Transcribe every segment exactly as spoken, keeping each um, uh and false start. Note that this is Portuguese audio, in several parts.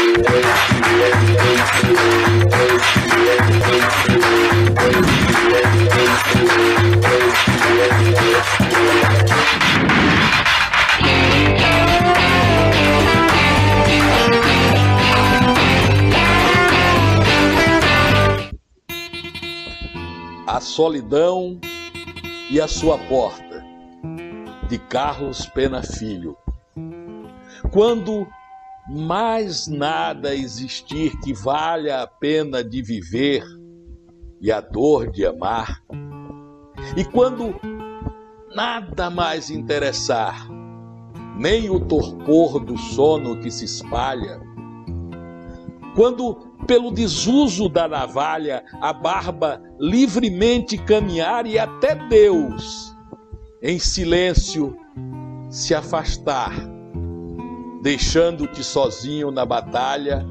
A Solidão e a Sua Porta, de Carlos Pena Filho. Quando mais nada existir que valha a pena de viver e a dor de amar, e quando nada mais interessar, nem o torpor do sono que se espalha, quando pelo desuso da navalha a barba livremente caminhar e até Deus em silêncio se afastar, deixando-te sozinho na batalha,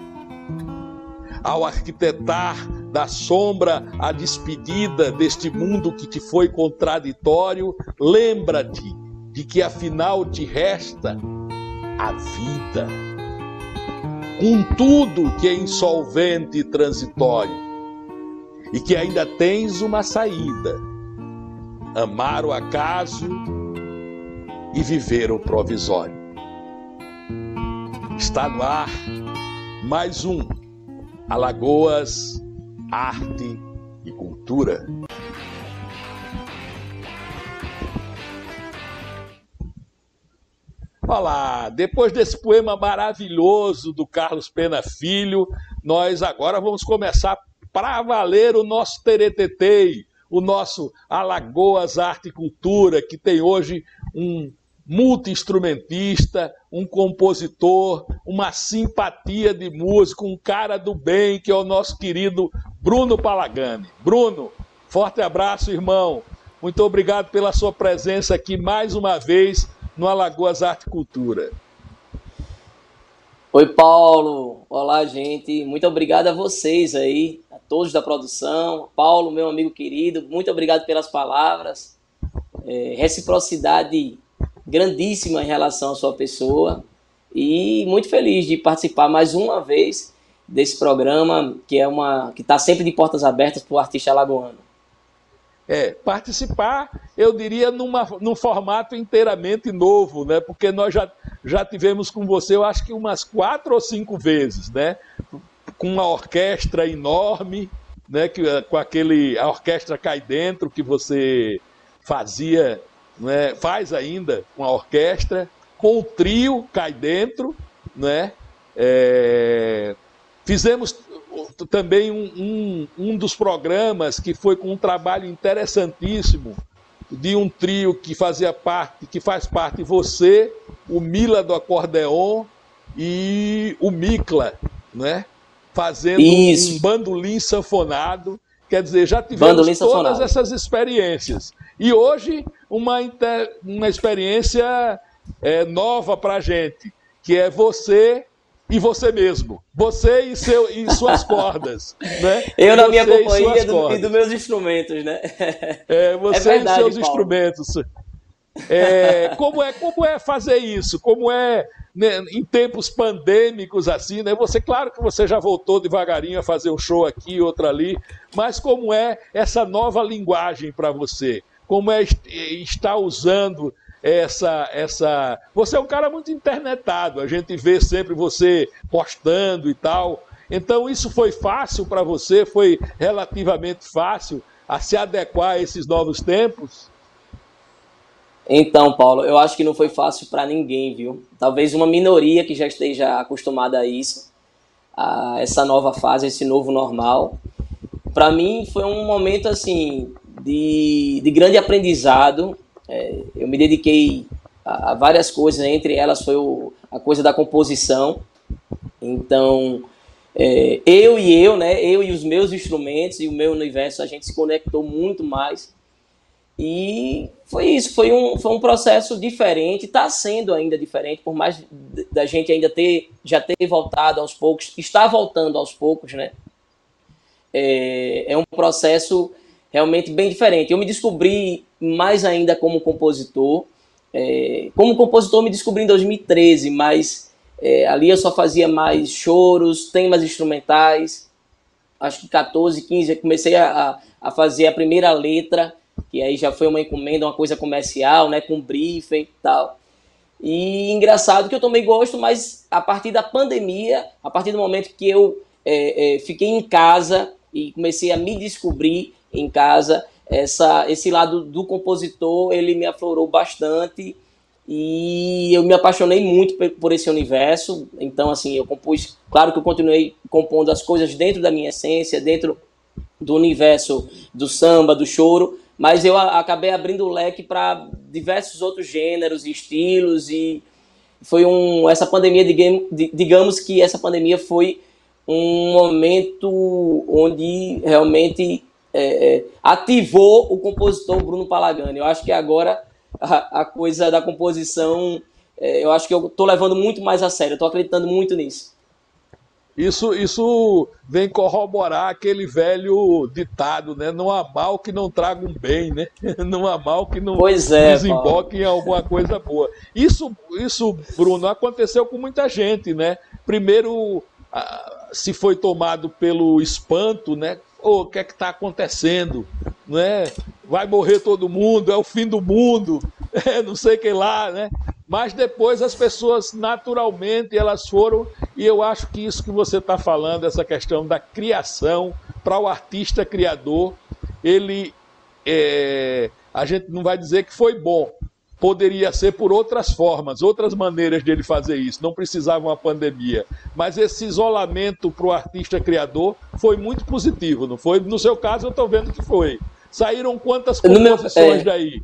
ao arquitetar da sombra a despedida deste mundo que te foi contraditório, lembra-te de que afinal te resta a vida, com tudo que é insolvente e transitório, e que ainda tens uma saída: amar o acaso e viver o provisório. Está no ar mais um Alagoas, Arte e Cultura. Olá, depois desse poema maravilhoso do Carlos Pena Filho, nós agora vamos começar para valer o nosso teretetei, o nosso Alagoas Arte e Cultura, que tem hoje um multi-instrumentista, um compositor, uma simpatia de músico, um cara do bem, que é o nosso querido Bruno Palagani. Bruno, forte abraço, irmão. Muito obrigado pela sua presença aqui mais uma vez no Alagoas Arte e Cultura. Oi, Paulo. Olá, gente. Muito obrigado a vocês aí, a todos da produção. Paulo, meu amigo querido, muito obrigado pelas palavras. É, reciprocidade grandíssima em relação à sua pessoa. E muito feliz de participar mais uma vez desse programa, que é uma que está sempre de portas abertas para o artista alagoano. É, participar, eu diria, numa, num formato inteiramente novo, né? Porque nós já, já tivemos com você, eu acho que umas quatro ou cinco vezes, né? Com uma orquestra enorme, né? Que, com aquele, a orquestra Cai Dentro, que você fazia, né? Faz ainda com a orquestra, com o trio Cai Dentro, né? É, fizemos também um, um, um dos programas que foi com um trabalho interessantíssimo de um trio que fazia parte, que faz parte você, o Mila do acordeon e o Mikla, né? Fazendo Isso. um bandolim sanfonado. Quer dizer, já tivemos todas sanfonado. essas experiências. E hoje uma, inter... uma experiência é, nova para a gente, que é você e você mesmo. Você e, seu, e suas cordas. Né? Eu na minha companhia e, do, e dos meus instrumentos, né? É, você é verdade, e seus Paulo. instrumentos. É, como, é, como é fazer isso? Como é, né, em tempos pandêmicos assim, né? Você, claro que você já voltou devagarinho a fazer um show aqui, outro ali, mas como é essa nova linguagem para você? Como é estar usando essa, essa... Você é um cara muito internetado, a gente vê sempre você postando e tal. Então isso foi fácil para você? Foi relativamente fácil a se adequar a esses novos tempos? Então, Paulo, eu acho que não foi fácil para ninguém, viu? Talvez uma minoria que já esteja acostumada a isso, a essa nova fase, esse novo normal. Para mim foi um momento assim de, de grande aprendizado. É, eu me dediquei a, a várias coisas, entre elas foi o, a coisa da composição. Então, é, eu e eu, né, eu e os meus instrumentos e o meu universo, a gente se conectou muito mais. E foi isso, foi um, foi um processo diferente, está sendo ainda diferente, por mais da gente ainda ter, já ter voltado aos poucos, está voltando aos poucos, né? É, é um processo realmente bem diferente. Eu me descobri mais ainda como compositor. É, como compositor me descobri em dois mil e treze, mas É, ali eu só fazia mais choros, temas instrumentais. Acho que catorze, quinze, eu comecei a, a fazer a primeira letra, que aí já foi uma encomenda, uma coisa comercial, né, com briefing e tal. E engraçado que eu tomei gosto, mas a partir da pandemia, a partir do momento que eu é, é, fiquei em casa e comecei a me descobrir em casa, essa, esse lado do compositor, ele me aflorou bastante e eu me apaixonei muito por esse universo. Então, assim, eu compus, claro que eu continuei compondo as coisas dentro da minha essência, dentro do universo do samba, do choro, mas eu acabei abrindo o leque para diversos outros gêneros e estilos, e foi um, essa pandemia, digamos que essa pandemia foi um momento onde realmente é, é, ativou o compositor Bruno Palagani. Eu acho que agora a, a coisa da composição, é, eu acho que eu estou levando muito mais a sério, estou acreditando muito nisso. Isso, isso vem corroborar aquele velho ditado, né? Não há mal que não traga um bem, né? Não há mal que não pois é, desemboque em alguma coisa boa. Isso, isso, Bruno, aconteceu com muita gente, né? Primeiro se foi tomado pelo espanto, né? Oh, o que é que está acontecendo? Né? Vai morrer todo mundo, é o fim do mundo, é, não sei o que lá, né? Mas depois as pessoas naturalmente elas foram, e eu acho que isso que você está falando, essa questão da criação para o artista criador, ele é, a gente não vai dizer que foi bom, poderia ser por outras formas, outras maneiras de ele fazer isso, não precisava uma pandemia, mas esse isolamento para o artista criador foi muito positivo, não foi? No seu caso eu estou vendo que foi. Saíram quantas composições meu, é... daí?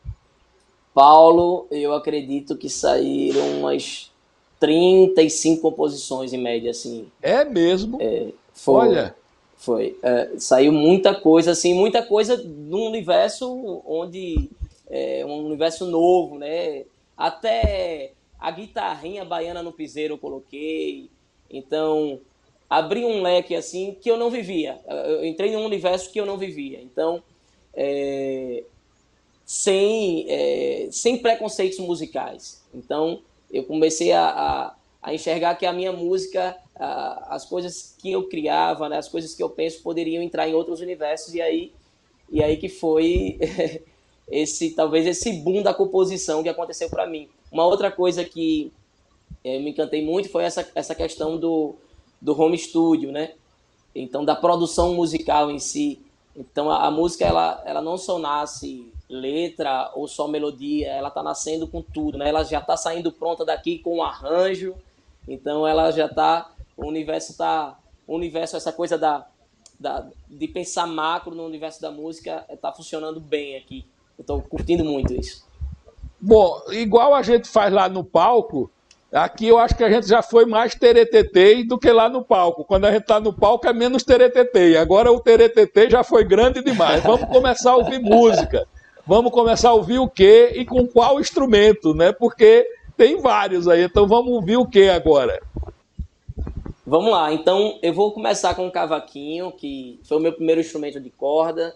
Paulo, eu acredito que saíram umas trinta e cinco composições em média, assim. É mesmo? É, foi, Olha. Foi. É, saiu muita coisa, assim, muita coisa num universo onde... É um universo novo, né? Até a guitarrinha baiana no piseiro eu coloquei. Então, abri um leque, assim, que eu não vivia. Eu entrei num universo que eu não vivia. Então, é... sem, é, sem preconceitos musicais. Então, eu comecei a, a, a enxergar que a minha música, a, as coisas que eu criava, né, as coisas que eu penso poderiam entrar em outros universos, e aí, e aí que foi esse, talvez esse boom da composição que aconteceu para mim. Uma outra coisa que é, me encantei muito foi essa, essa questão do, do home studio, né? Então, da produção musical em si. Então, a, a música, ela, ela não só nasce letra ou só melodia, ela está nascendo com tudo, né? Ela já está saindo pronta daqui com um arranjo, então ela já está, o universo está, o universo, essa coisa da, da, de pensar macro no universo da música está funcionando bem aqui. Eu estou curtindo muito isso. Bom, igual a gente faz lá no palco, aqui eu acho que a gente já foi mais teretetei do que lá no palco. Quando a gente está no palco é menos teretetei. Agora o teretetei já foi grande demais. Vamos começar a ouvir música. Vamos começar a ouvir o quê e com qual instrumento, né? Porque tem vários aí. Então vamos ouvir o quê agora? Vamos lá. Então eu vou começar com o cavaquinho, que foi o meu primeiro instrumento de corda.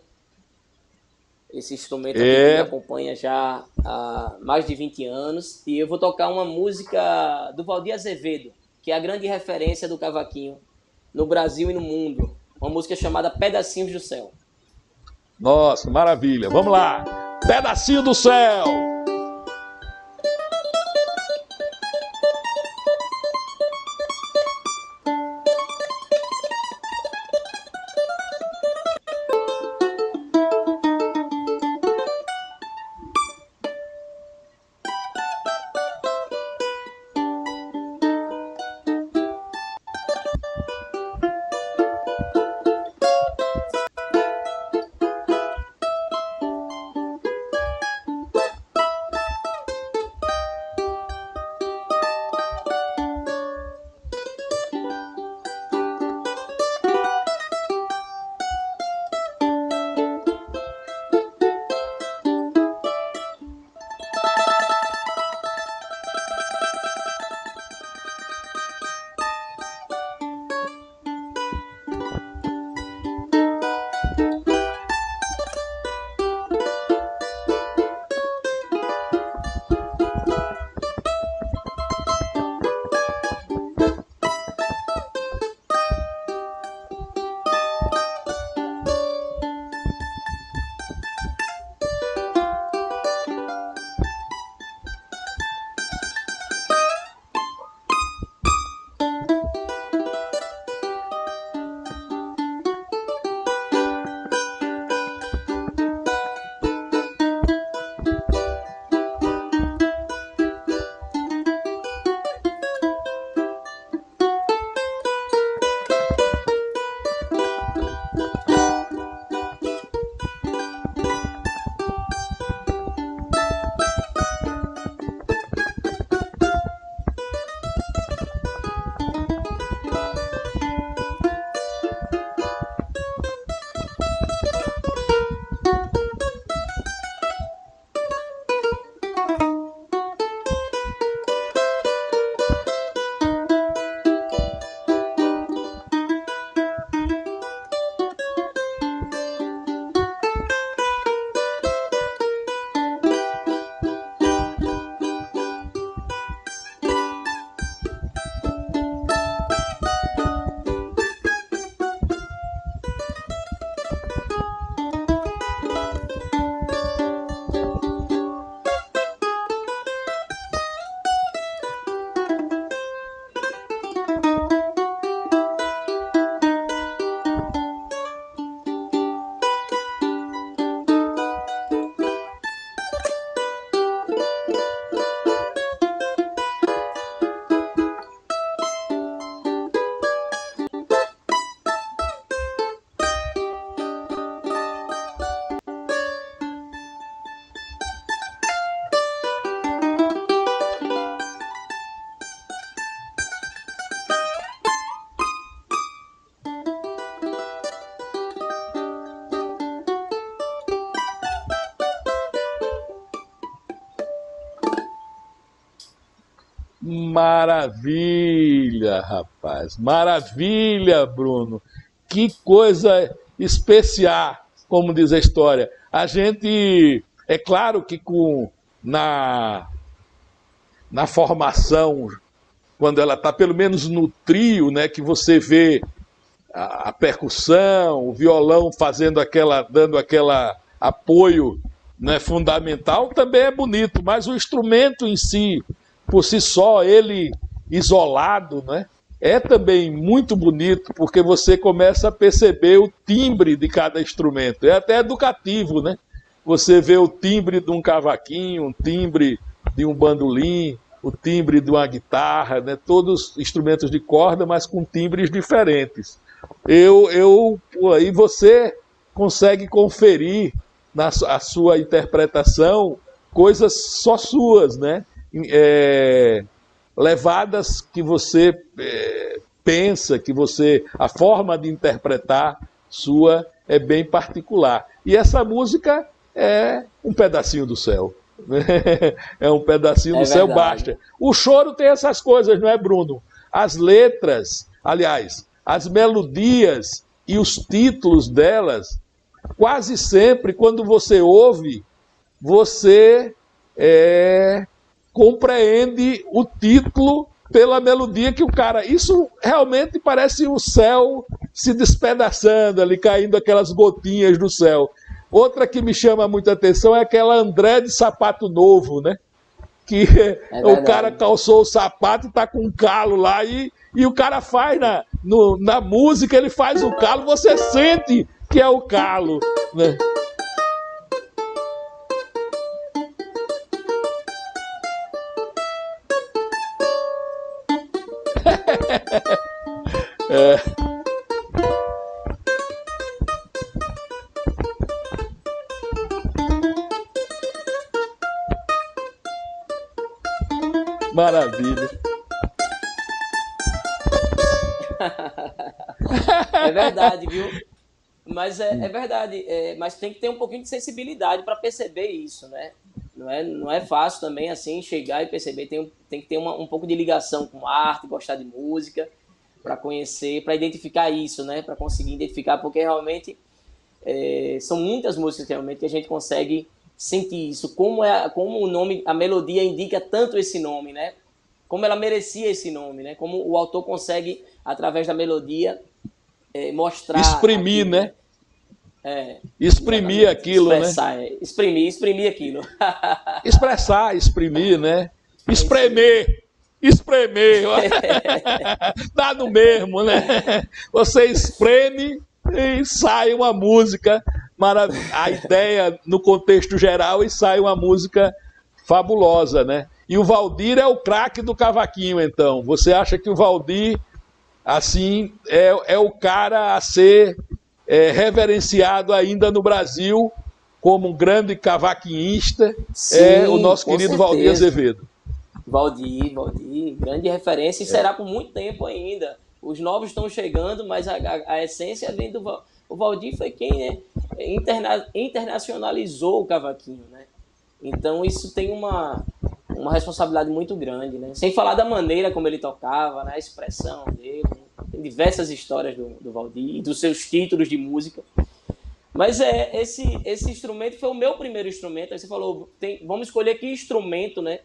Esse instrumento aqui é... que me acompanha já há mais de vinte anos. E eu vou tocar uma música do Valdir Azevedo, que é a grande referência do cavaquinho no Brasil e no mundo. Uma música chamada Pedacinhos do Céu. Nossa, maravilha. Vamos lá. Pedacinho do Céu. maravilha, rapaz. Maravilha, Bruno. Que coisa especial, como diz a história. A gente, é claro que com, na, na formação, quando ela está pelo menos no trio, né, que você vê a, a percussão, o violão fazendo aquela, dando aquela apoio, né, fundamental, também é bonito, mas o instrumento em si, por si só, ele isolado, né, é também muito bonito, porque você começa a perceber o timbre de cada instrumento. É até educativo, né? Você vê o timbre de um cavaquinho, um timbre de um bandolim, o timbre de uma guitarra, né? Todos instrumentos de corda, mas com timbres diferentes. Eu, eu, aí você consegue conferir na a sua interpretação coisas só suas, né? É, levadas que você é, pensa, que você, a forma de interpretar sua é bem particular. E essa música é um pedacinho do céu. É um pedacinho É do céu, verdade. basta. O choro tem essas coisas, não é, Bruno? As letras, aliás, as melodias e os títulos delas, quase sempre, quando você ouve, você é, compreende o título pela melodia que o cara... Isso realmente parece o céu se despedaçando ali, caindo aquelas gotinhas do céu. Outra que me chama muita atenção é aquela André de Sapato Novo, né? Que É o cara verdade. calçou o sapato e tá com um calo lá, e, e o cara faz na, no, na música, ele faz o calo, você sente que é o calo, né? É, maravilha. É verdade, viu? Mas é, é verdade. É, mas tem que ter um pouquinho de sensibilidade para perceber isso, né? Não é, não é fácil também assim chegar e perceber. Tem, tem que ter uma, um pouco de ligação com arte, gostar de música, para conhecer, para identificar isso, né? Para conseguir identificar, porque realmente é, são muitas músicas realmente que a gente consegue sentir isso. Como, é, como o nome, a melodia indica tanto esse nome, né? Como ela merecia esse nome, né? Como o autor consegue, através da melodia, é, mostrar Exprimir, aquilo, né? né? É, Exprimir exatamente. aquilo, né? Expressar, é, exprimir, exprimir aquilo. Expressar, exprimir, né? É isso mesmo. Espremer, espremer. Dá no mesmo, né? Você espreme e sai uma música maravilhosa. A ideia no contexto geral e sai uma música fabulosa, né? E o Valdir é o craque do cavaquinho, então. Você acha que o Valdir, assim, é, é o cara a ser é, reverenciado ainda no Brasil como um grande cavaquinista, é o Sim, nosso com querido Valdir certeza. Azevedo. Valdir, Valdir, grande referência e será por muito tempo ainda. Os novos estão chegando, mas a, a, a essência vem do Val- o Valdir foi quem, né, interna, internacionalizou o cavaquinho, né? Então isso tem uma, uma responsabilidade muito grande, né? Sem falar da maneira como ele tocava, né? A expressão dele. Tem diversas histórias do, do Valdir, dos seus títulos de música. Mas é, esse, esse instrumento foi o meu primeiro instrumento. Aí você falou, tem, vamos escolher que instrumento, né?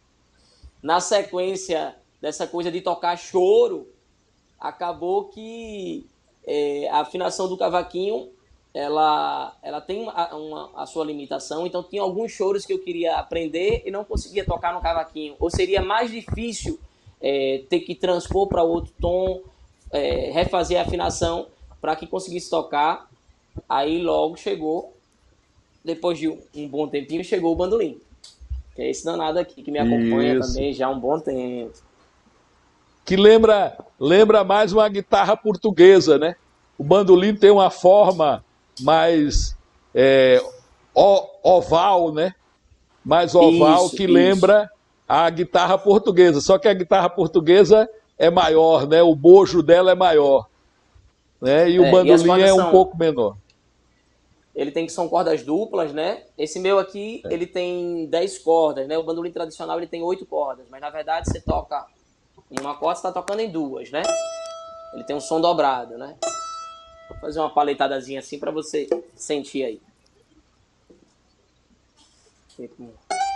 Na sequência dessa coisa de tocar choro, acabou que é, a afinação do cavaquinho ela, ela tem uma, uma, a sua limitação, então tinha alguns choros que eu queria aprender e não conseguia tocar no cavaquinho, ou seria mais difícil é, ter que transpor para outro tom, é, refazer a afinação para que conseguisse tocar. Aí logo chegou, depois de um, um bom tempinho, chegou o bandolim, que é esse danado aqui, que me acompanha Isso. também já há um bom tempo. Que lembra, lembra mais uma guitarra portuguesa, né? O bandolim tem uma forma mais é, o- oval, né? Mais oval, Isso, que isso. lembra a guitarra portuguesa. Só que a guitarra portuguesa é maior, né? O bojo dela é maior, né? E o É, e as bandolim cordas é um são, pouco menor. ele tem que são cordas duplas, né? Esse meu aqui, ele tem dez cordas, né? O bandolim tradicional ele tem oito cordas, mas na verdade você toca Uma corda você está tocando em duas, né? Ele tem um som dobrado, né? Vou fazer uma paletadazinha assim para você sentir aí. Tipo...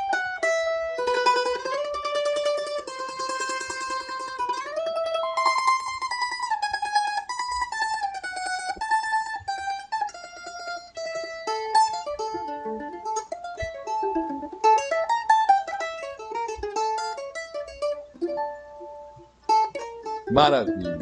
Maravilha.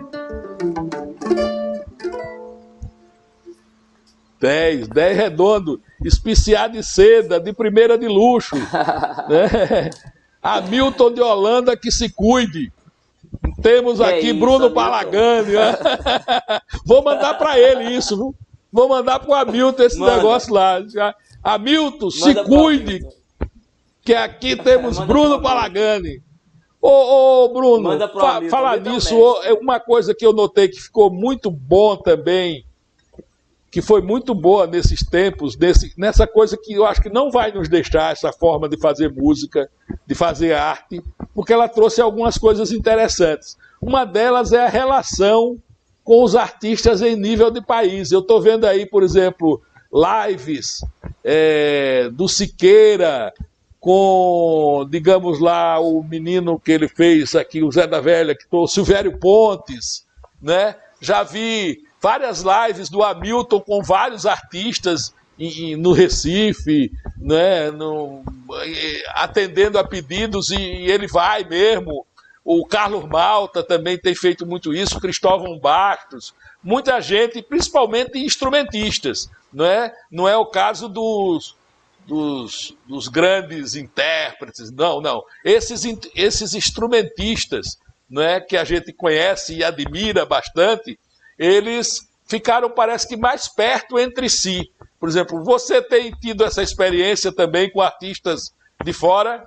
dez, dez redondo, especiado de seda, de primeira de luxo. Né? Hamilton de Holanda, que se cuide. Temos Que aqui é isso, Bruno Hamilton? Palagani. Né? Vou mandar para ele isso, viu? Vou mandar para o Hamilton esse Manda. negócio lá. Hamilton, se Manda pro cuide, Hamilton. que aqui temos Manda Bruno pro Hamilton. Palagani. Ô, ô Bruno, Manda pro fa Hamilton, falar Hamilton é um nisso, mestre. é uma coisa que eu notei que ficou muito bom também, que foi muito boa nesses tempos, nesse, nessa coisa que eu acho que não vai nos deixar, essa forma de fazer música, de fazer arte, porque ela trouxe algumas coisas interessantes. Uma delas é a relação com os artistas em nível de país. Eu estou vendo aí, por exemplo, lives é, do Siqueira, com, digamos lá, o menino que ele fez aqui, o Zé da Velha, que o Silvério Pontes, né? Já vi várias lives do Hamilton com vários artistas em, em, no Recife, né? No, atendendo a pedidos, e, e ele vai mesmo. O Carlos Malta também tem feito muito isso, Cristóvão Bastos, muita gente, principalmente instrumentistas, não é? Não é o caso dos... Dos, dos grandes intérpretes, não, não. Esses, esses instrumentistas, né, que a gente conhece e admira bastante, eles ficaram, parece que, mais perto entre si. Por exemplo, você tem tido essa experiência também com artistas de fora?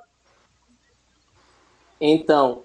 Então,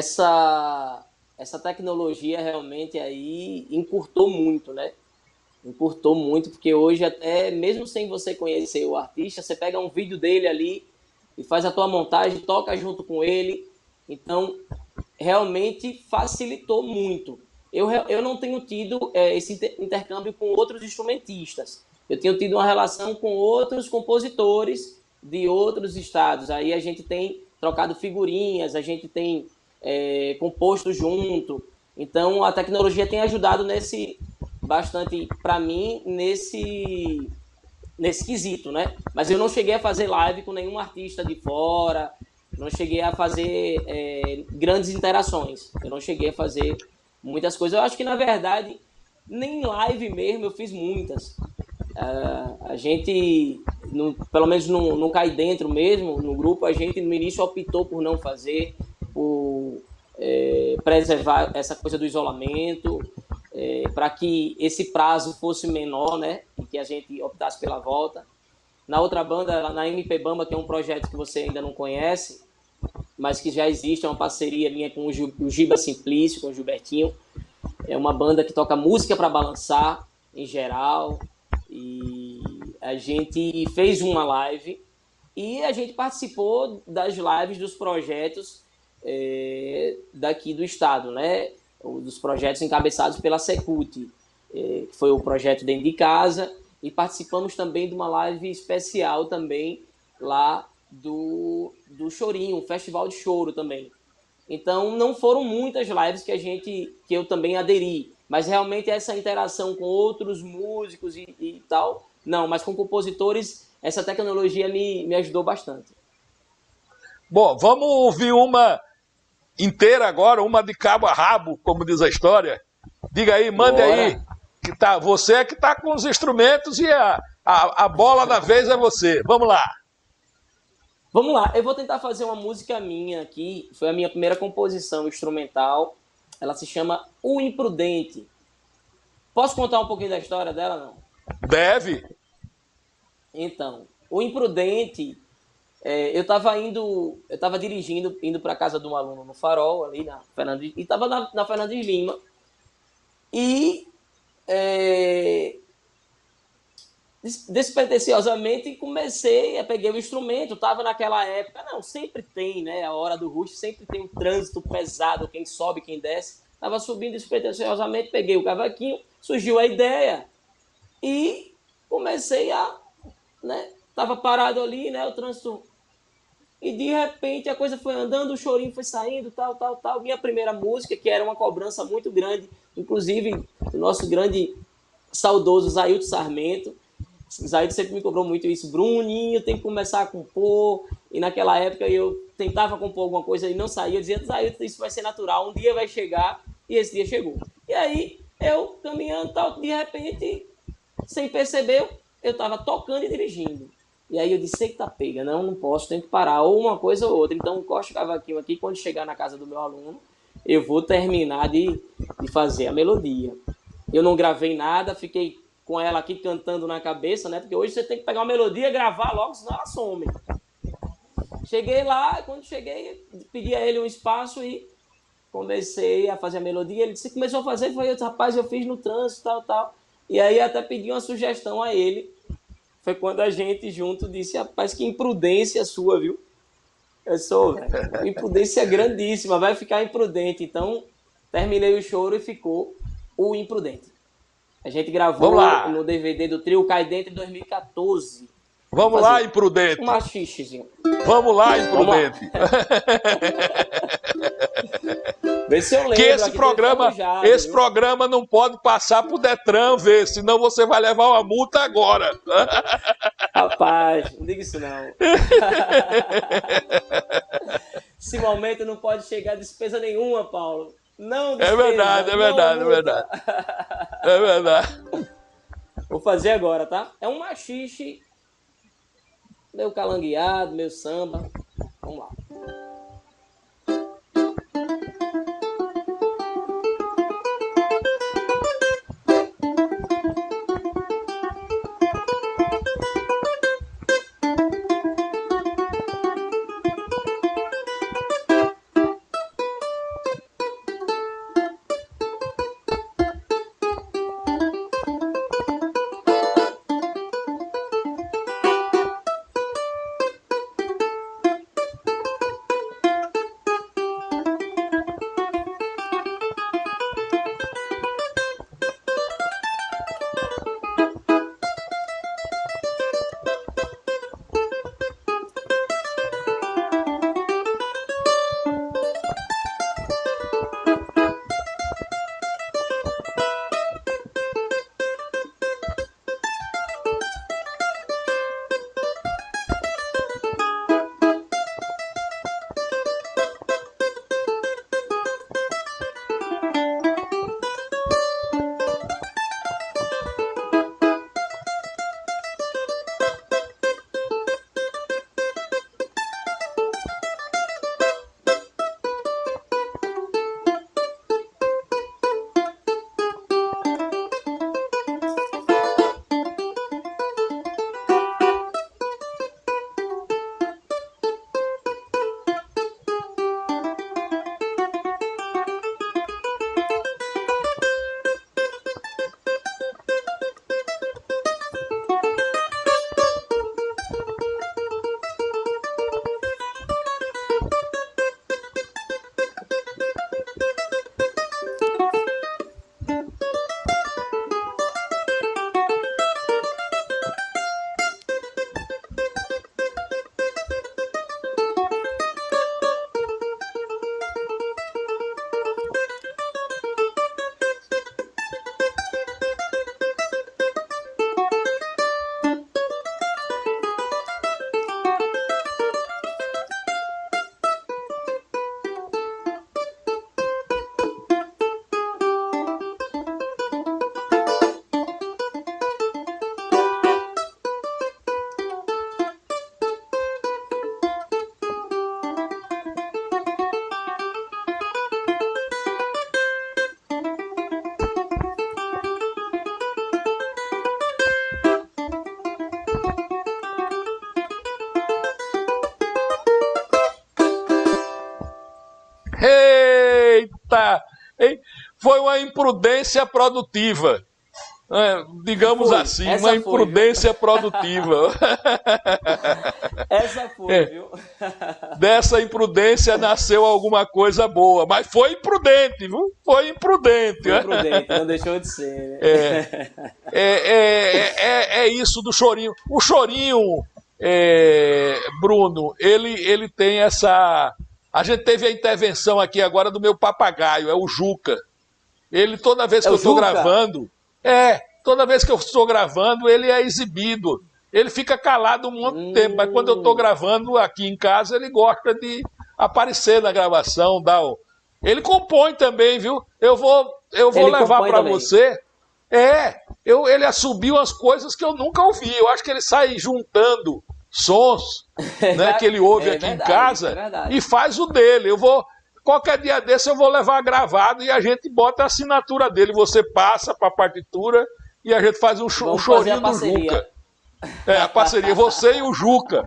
essa, essa tecnologia realmente aí encurtou muito, né? Importou muito, porque hoje até, mesmo sem você conhecer o artista, você pega um vídeo dele ali e faz a tua montagem, toca junto com ele. Então, realmente facilitou muito. Eu, eu não tenho tido é, esse intercâmbio com outros instrumentistas. Eu tenho tido uma relação com outros compositores de outros estados. Aí a gente tem trocado figurinhas, a gente tem é, composto junto. Então, a tecnologia tem ajudado nesse... bastante para mim nesse nesse quesito, né? Mas eu não cheguei a fazer live com nenhum artista de fora, não cheguei a fazer é, grandes interações, eu não cheguei a fazer muitas coisas. Eu acho que, na verdade, nem live mesmo eu fiz muitas. Uh, a gente, no, pelo menos no, no Cai Dentro mesmo, no grupo, a gente no início optou por não fazer, por é, preservar essa coisa do isolamento, É, para que esse prazo fosse menor, né, e que a gente optasse pela volta. Na outra banda, na M P Bamba, que é um projeto que você ainda não conhece, mas que já existe, é uma parceria minha com o Giba Simplício, com o Gilbertinho. É uma banda que toca música para balançar, em geral, e a gente fez uma live e a gente participou das lives dos projetos é, daqui do estado, né? Dos projetos encabeçados pela Secult, que foi o projeto Dentro de Casa, e participamos também de uma live especial também lá do, do Chorinho, um festival de choro também. Então não foram muitas lives que a gente, que eu também aderi, mas realmente essa interação com outros músicos e, e tal, não, mas com compositores, essa tecnologia me, me ajudou bastante. Bom, vamos ouvir uma inteira agora, uma de cabo a rabo, como diz a história. Diga aí, mande Bora. aí. Que tá, você é que está com os instrumentos e a, a, a bola da vez é você. Vamos lá. Vamos lá, eu vou tentar fazer uma música minha aqui. Foi a minha primeira composição instrumental. Ela se chama O Imprudente. Posso contar um pouquinho da história dela, não? Deve. Então, O Imprudente... É, eu estava indo, eu estava dirigindo, indo para casa de um aluno no Farol, ali na Fernandes, e estava na, na Fernandes Lima. E é, despretensiosamente comecei, a peguei o instrumento, estava naquela época, não, sempre tem, né, a hora do rush, sempre tem um trânsito pesado, quem sobe, quem desce, estava subindo despretensiosamente, peguei o cavaquinho, surgiu a ideia e comecei a, né, estava parado ali, né, o trânsito, e de repente a coisa foi andando, o chorinho foi saindo, tal, tal, tal, minha primeira música, que era uma cobrança muito grande, inclusive do nosso grande saudoso Zailton Sarmento. Zailton sempre me cobrou muito isso. Bruninho, tem que começar a compor. E naquela época eu tentava compor alguma coisa e não saía. Eu dizia, Zailton, isso vai ser natural. Um dia vai chegar. E esse dia chegou. E aí, eu caminhando tal, de repente, sem perceber, eu estava tocando e dirigindo. E aí eu disse, eita pega, não, não posso, tenho que parar. Ou uma coisa ou outra. Então, encosto o cavaquinho aqui. Quando chegar na casa do meu aluno, eu vou terminar de, de fazer a melodia. Eu não gravei nada, fiquei com ela aqui cantando na cabeça, né? Porque hoje você tem que pegar uma melodia e gravar logo, senão ela some. Cheguei lá, quando cheguei, pedi a ele um espaço e comecei a fazer a melodia. Ele disse, começou a fazer, foi, rapaz, eu fiz no trânsito, tal, tal. E aí até pedi uma sugestão a ele. Foi quando a gente junto disse, rapaz, que imprudência sua, viu? Eu sou, velho, imprudência grandíssima, vai ficar imprudente. Então, terminei o choro e ficou o Imprudente. A gente gravou no D V D do trio Cai Dentro em dois mil e quatorze. Vamos, Vamos lá, Imprudente. Um machichezinho. Vamos lá, Imprudente. Vamos lá. Vê se eu lembro. Que esse programa, esse viu? programa não pode passar pro Detran ver, senão você vai levar uma multa agora. Rapaz, não diga isso não. Esse momento não pode chegar a despesa nenhuma, Paulo. Não despesa, é verdade, é verdade, é verdade. É verdade. Vou fazer agora, tá? É um machixe, meio calangueado, meio samba. Vamos lá. Eita! Foi uma imprudência produtiva. é, digamos foi, assim, uma foi, imprudência viu? produtiva. Essa foi, é. viu? Dessa imprudência nasceu alguma coisa boa, mas foi imprudente, viu? Foi imprudente. Foi imprudente, não deixou de ser. Né? É, é, é, é, é isso do chorinho. O chorinho, é, Bruno, ele, ele tem essa... A gente teve a intervenção aqui agora do meu papagaio, é o Juca. Ele, toda vez que é eu estou gravando... É, toda vez que eu estou gravando, ele é exibido. Ele fica calado um monte de tempo, mas quando eu estou gravando aqui em casa, ele gosta de aparecer na gravação. Dá o... Ele compõe também, viu? Eu vou, eu vou levar para você. É, eu, ele assobiu as coisas que eu nunca ouvi. Eu acho que ele sai juntando sons né, que ele ouve é aqui verdade, em casa é e faz o dele. Eu vou, qualquer dia desse eu vou levar gravado e a gente bota a assinatura dele. Você passa para a partitura e a gente faz um, um chorinho do Juca. É, a parceria, você e o Juca.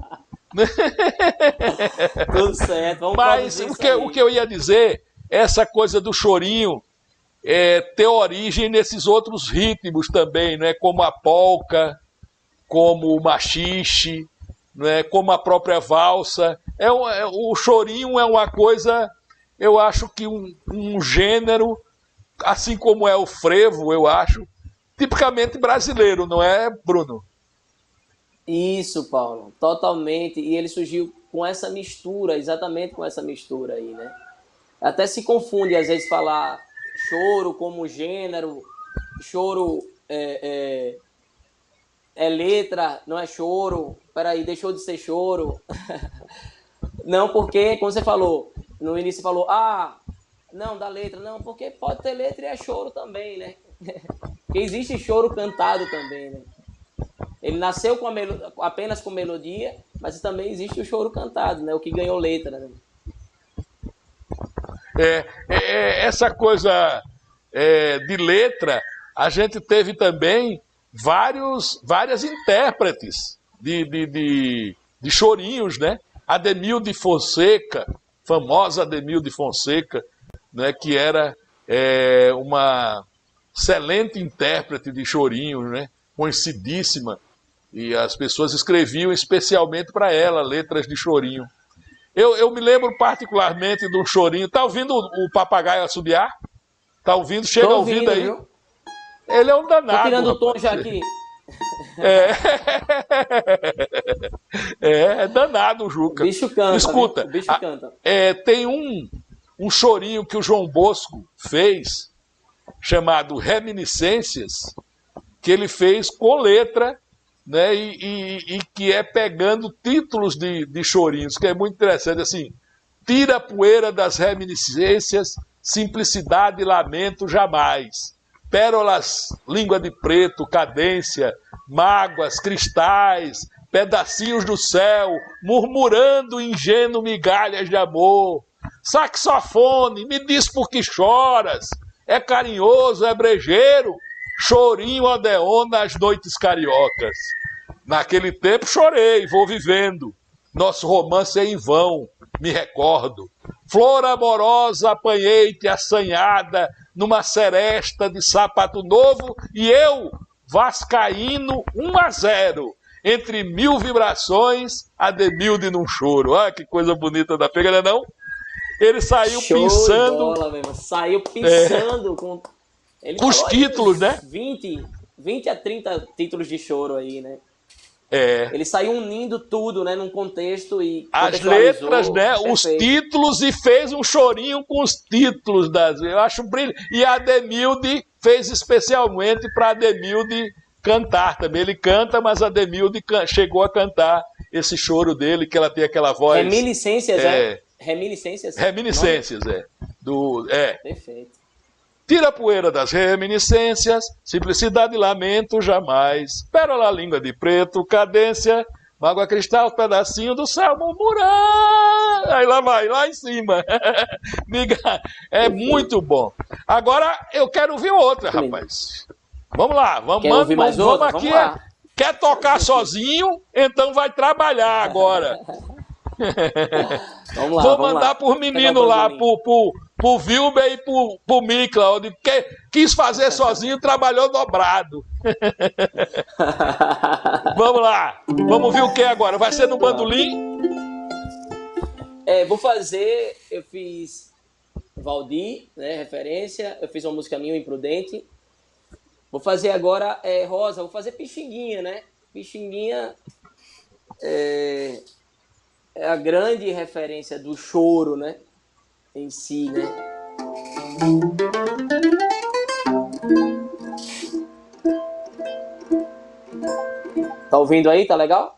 Tudo certo, vamos Mas o que, o que eu ia dizer, essa coisa do chorinho é, ter origem nesses outros ritmos também, né? Como a polca, como o machixe, né? Como a própria valsa. É, é, o chorinho é uma coisa, eu acho que um, um gênero, assim como é o frevo, eu acho, tipicamente brasileiro, não é, Bruno? Isso, Paulo, totalmente. E ele surgiu com essa mistura, exatamente com essa mistura aí, né? Até se confunde, às vezes, falar choro como gênero, choro é, é, é letra, não é choro. Peraí, deixou de ser choro. Não, porque, como você falou, no início você falou, ah, não, da letra. Não, porque pode ter letra e é choro também, né? Porque existe choro cantado também, né? Ele nasceu com a melo... apenas com melodia, mas também existe o choro cantado, né? O que ganhou letra, né? É, é, essa coisa é, de letra, a gente teve também vários, várias intérpretes de, de, de, de chorinhos, né? Ademilde Fonseca, famosa Ademilde Fonseca, né? Que era é, uma excelente intérprete de chorinhos, né? Conhecidíssima. E as pessoas escreviam especialmente para ela letras de chorinho. Eu, eu me lembro particularmente de um chorinho. Tá ouvindo o, o papagaio assobiar? Tá ouvindo? Chega Tô ouvindo, ouvindo aí. Viu? Ele é um danado. Tô tirando rapaz. o tom já aqui. É, é, é danado o Juca. O bicho canta. Escuta, o bicho a, canta. É, tem um, um chorinho que o João Bosco fez, chamado Reminiscências, que ele fez com letra, né, e, e, e que é pegando títulos de, de chorinhos, que é muito interessante, assim, tira a poeira das reminiscências, simplicidade e lamento jamais, pérolas, língua de preto, cadência, mágoas, cristais, pedacinhos do céu, murmurando ingênuo migalhas de amor, saxofone, me diz por que choras, é carinhoso, é brejeiro, chorinho Odeon nas noites cariocas. Naquele tempo chorei, vou vivendo. Nosso romance é em vão, me recordo. Flor amorosa, apanhei-te assanhada numa seresta de sapato novo e eu, vascaíno, um a zero. Entre mil vibrações, Ademilde num choro. Ah, que coisa bonita da pega, não? Ele saiu Show pensando... De bola, mesmo. Saiu pensando é... com... Ele Os títulos, né? vinte, vinte a trinta títulos de choro aí, né? É. Ele saiu unindo tudo, né? Num contexto e as letras, né? Perfeito. Os títulos e fez um chorinho com os títulos das. Eu acho brilhante. E a Ademilde fez especialmente para a Ademilde cantar também. Ele canta, mas a Ademilde can... chegou a cantar esse choro dele, que ela tem aquela voz. Reminiscências, é? é? Reminiscências. Reminiscências, é. Do, é. Perfeito. Tira a poeira das reminiscências, simplicidade e lamento jamais. Pérola, língua de preto, cadência, mágoa cristal, pedacinho do céu, murmurar. Aí lá vai, lá em cima. É muito bom. Agora eu quero ouvir outra, rapaz. Vamos lá, vamos, Quer ouvir mais vamos, outra? vamos aqui. Vamos lá. Quer tocar sozinho? Então vai trabalhar agora. Vamos lá, Vou vamos mandar lá. por menino lá, por, por, pro Vilber e pro, pro Mikla, onde que, quis fazer sozinho, trabalhou dobrado. Vamos lá, vamos ver o que agora? Vai ser no bandolim? É, vou fazer, eu fiz Valdir, né, referência, eu fiz uma música minha, Imprudente. Vou fazer agora é, Rosa, vou fazer Pixinguinha, né? Pixinguinha é, é a grande referência do choro, né? Em si, né? Tá ouvindo aí? Tá legal?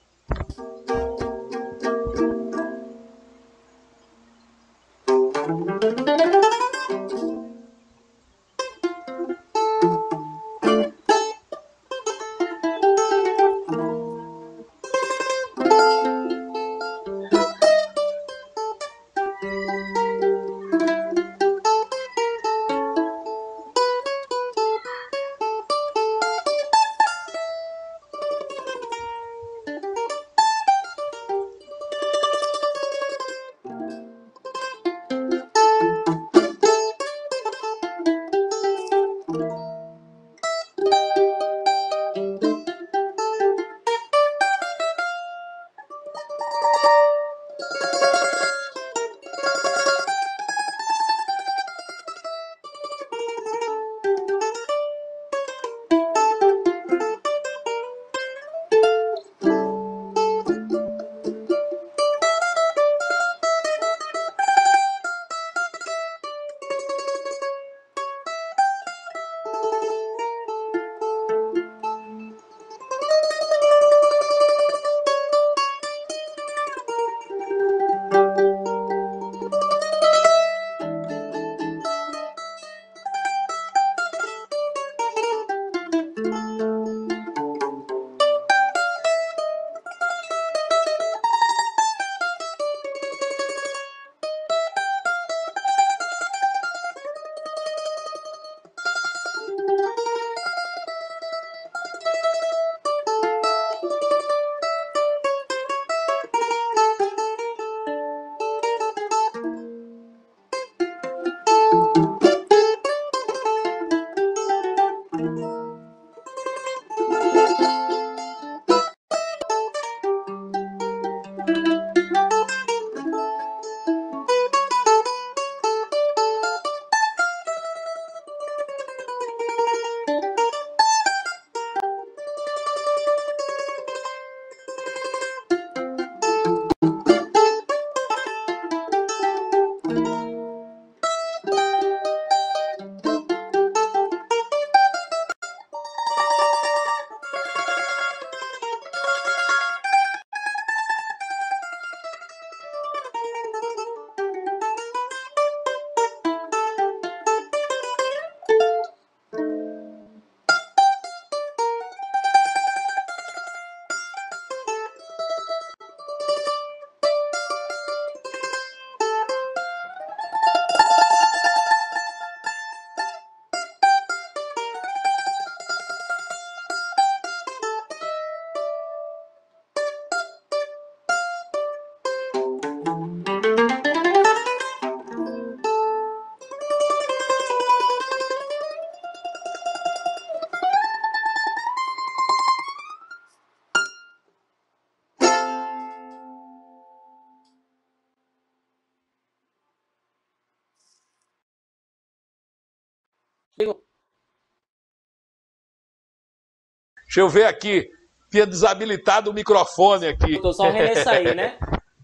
Deixa eu ver aqui. Tinha desabilitado o microfone aqui. Tô só o René sair, né?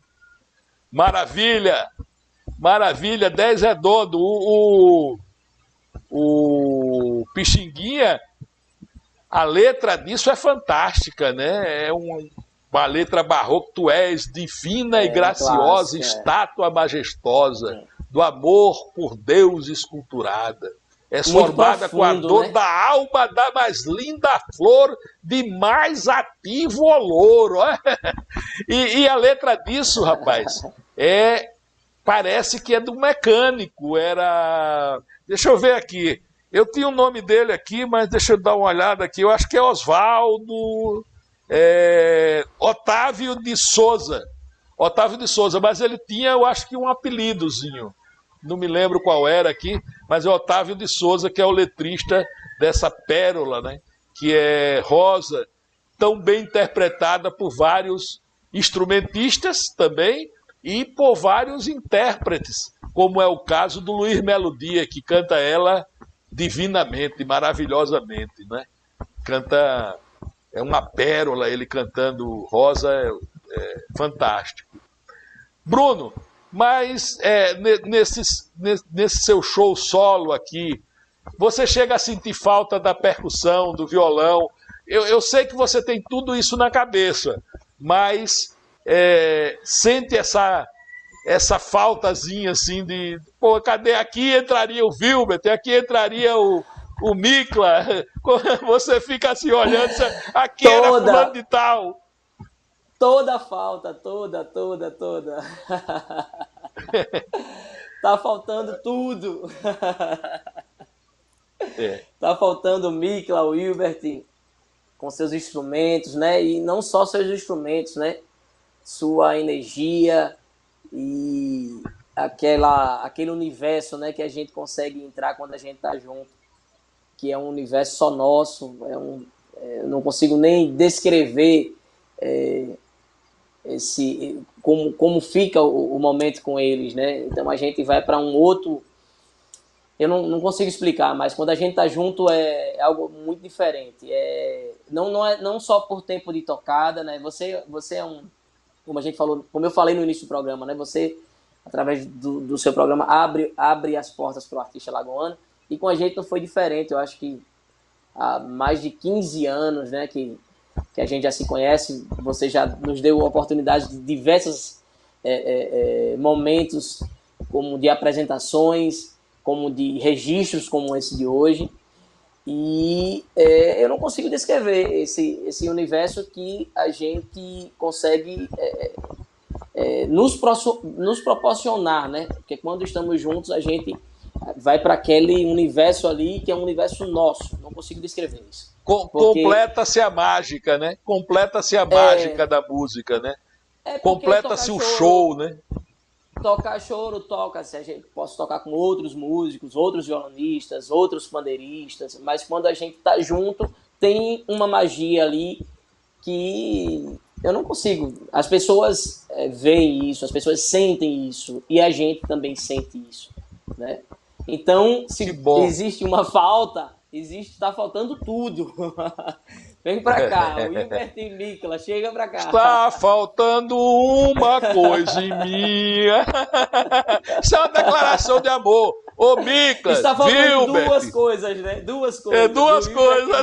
Maravilha! Maravilha, dez redondo. O, o, o Pixinguinha, a letra disso é fantástica, né? É um, uma letra barroca. Tu és divina É, e graciosa, clássica, estátua majestosa, é. do amor por Deus esculturada. És Muito formada com a profundo, dor né? da alma da mais linda flor, de mais ativo olor. Ó. E, e a letra disso, rapaz, é, parece que é do mecânico. Era. Deixa eu ver aqui. Eu tinha o nome dele aqui, mas deixa eu dar uma olhada aqui. Eu acho que é Oswaldo é, Otávio de Souza. Otávio de Souza, mas ele tinha, eu acho que um apelidozinho. não me lembro qual era aqui, mas é Otávio de Souza, que é o letrista dessa pérola, né? Que é Rosa, tão bem interpretada por vários instrumentistas também e por vários intérpretes, como é o caso do Luiz Melodia, que canta ela divinamente, maravilhosamente, né? Canta, é uma pérola ele cantando Rosa, é, é fantástico. Bruno, mas é, nesses, nesse seu show solo aqui, você chega a sentir falta da percussão, do violão? Eu, eu sei que você tem tudo isso na cabeça, mas é, sente essa, essa faltazinha assim de... Pô, cadê? Aqui entraria o Vilbert, aqui entraria o, o Mikla. Você fica assim olhando, aqui toda, era fulano de tal. Toda falta, toda, toda, toda. Tá faltando tudo. É. Tá faltando o Mikla, o Vilbert, com seus instrumentos, né? E não só seus instrumentos, né? Sua energia e aquela, aquele universo, né? Que a gente consegue entrar quando a gente tá junto, que é um universo só nosso. É um, é, eu não consigo nem descrever é, esse, como, como fica o, o momento com eles, né? Então a gente vai para um outro... Eu não, não consigo explicar, mas quando a gente tá junto é, é algo muito diferente. É, não, não, é, não só por tempo de tocada, né? Você, você é um... Como a gente falou, como eu falei no início do programa, né? Você, através do, do seu programa, abre, abre as portas para o artista lagoano. E com a gente não foi diferente. Eu acho que há mais de quinze anos, né? Que, que a gente já se conhece. Você já nos deu a oportunidade de diversos é, é, é, momentos, como de apresentações, como de registros como esse de hoje, e é, eu não consigo descrever esse, esse universo que a gente consegue é, é, nos, pro, nos proporcionar, né? Porque quando estamos juntos a gente vai para aquele universo ali que é um universo nosso, não consigo descrever isso. Com, porque... Completa-se a mágica, né? Completa-se a mágica é, da música, né? É completa-se o show, né? Tocar choro, toca, se a gente posso tocar com outros músicos, outros violonistas, outros pandeiristas, mas quando a gente tá junto, tem uma magia ali que eu não consigo. As pessoas é, veem isso, as pessoas sentem isso, e a gente também sente isso, né? Então, se existe uma falta, existe, tá faltando tudo. Vem pra cá, o Vilbert e Mikla, chega pra cá. Está faltando uma coisa em mim. Isso é uma declaração de amor. Ô, Mikla, está faltando Vilbert. duas coisas, né? Duas coisas. É, duas coisas.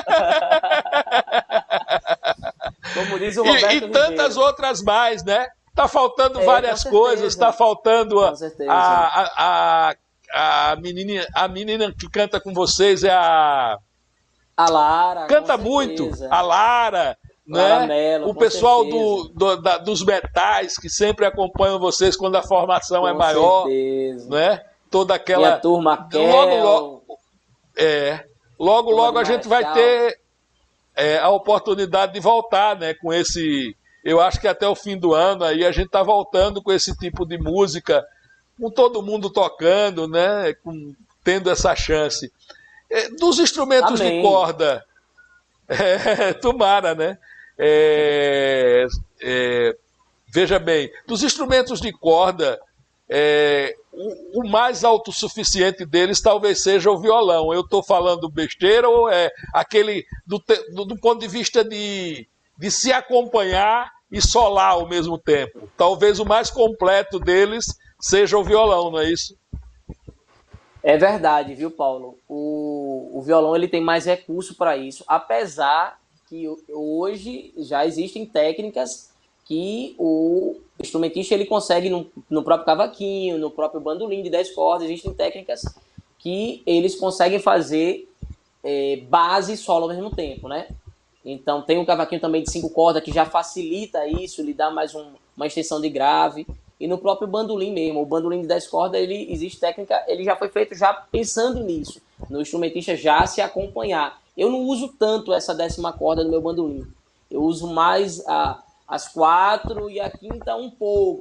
Como diz o Roberto E, e tantas outras mais, né? Tá faltando é, várias coisas. Tá faltando a, a, a, a, menina, a menina que canta com vocês, é a... A Lara, canta muito, a Lara, Lara né? Mello, o pessoal do, do, da, dos metais que sempre acompanham vocês quando a formação com é maior, certeza. Né? Toda aquela e a turma logo logo é logo logo a gente vai ter é, a oportunidade de voltar, né? Com esse, eu acho que até o fim do ano aí a gente tá voltando com esse tipo de música, com todo mundo tocando, né? Com, tendo essa chance. Dos instrumentos Amém. de corda, é, tomara, né? É, é, veja bem, dos instrumentos de corda, é, o, o mais autossuficiente deles talvez seja o violão. Eu estou falando besteira ou é aquele, do, do, do ponto de vista de, de se acompanhar e solar ao mesmo tempo? Talvez o mais completo deles seja o violão, não é isso? É verdade, viu, Paulo? O, o violão ele tem mais recurso para isso, apesar que hoje já existem técnicas que o instrumentista ele consegue no, no próprio cavaquinho, no próprio bandolim de dez cordas, existem técnicas que eles conseguem fazer é, base e solo ao mesmo tempo, né? Então tem um cavaquinho também de cinco cordas que já facilita isso, lhe dá mais um, uma extensão de grave. E no próprio bandolim mesmo, o bandolim de dez cordas, ele existe técnica, ele já foi feito já pensando nisso, no instrumentista já se acompanhar. Eu não uso tanto essa décima corda no meu bandolim, eu uso mais a, as quatro e a quinta um pouco,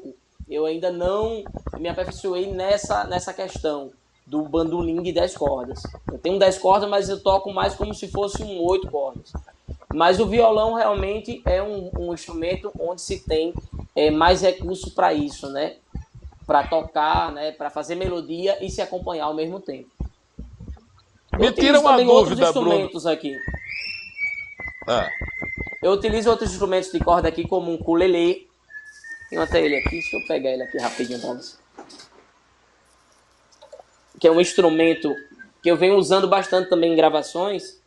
Eu ainda não me aperfeiçoei nessa, nessa questão do bandolim de dez cordas. Eu tenho dez cordas, mas eu toco mais como se fosse um oito cordas. Mas o violão realmente é um, um instrumento onde se tem é, mais recurso para isso, né? Para tocar, né? Para fazer melodia e se acompanhar ao mesmo tempo. Me eu tira uma também dúvida, outros instrumentos Bruno. aqui. Ah. Eu utilizo outros instrumentos de corda aqui, como um ukulele. Tenho até ele aqui, deixa eu pegar ele aqui rapidinho para você. Que é um instrumento que eu venho usando bastante também em gravações.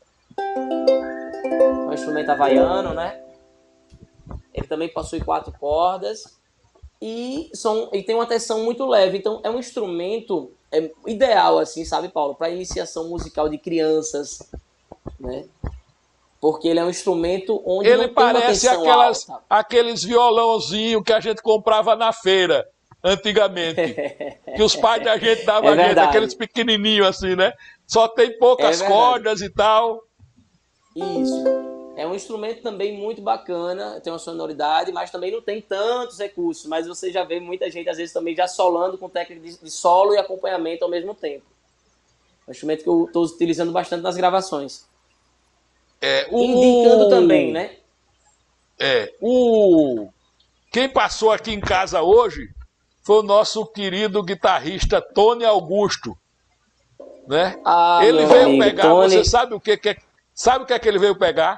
É um instrumento havaiano, né? Ele também possui quatro cordas e, são, e tem uma tensão muito leve. Então é um instrumento é, ideal, assim, sabe, Paulo? Para iniciação musical de crianças, né? Porque ele é um instrumento onde ele não tem uma parece tensão aquelas, alta. aqueles violãozinhos que a gente comprava na feira antigamente. Que os pais da gente davam É a gente, verdade. aqueles pequenininhos assim, né? Só tem poucas É cordas e tal. Isso. É um instrumento também muito bacana, tem uma sonoridade, mas também não tem tantos recursos. Mas você já vê muita gente, às vezes, também já solando com técnica de, de solo e acompanhamento ao mesmo tempo. É um instrumento que eu estou utilizando bastante nas gravações. É, o, Indicando também, né? É, o... Quem passou aqui em casa hoje foi o nosso querido guitarrista Tony Augusto, né? Ah, Ele meu veio amigo, pegar, Tony. você sabe o que, que é, sabe o que é que ele veio pegar?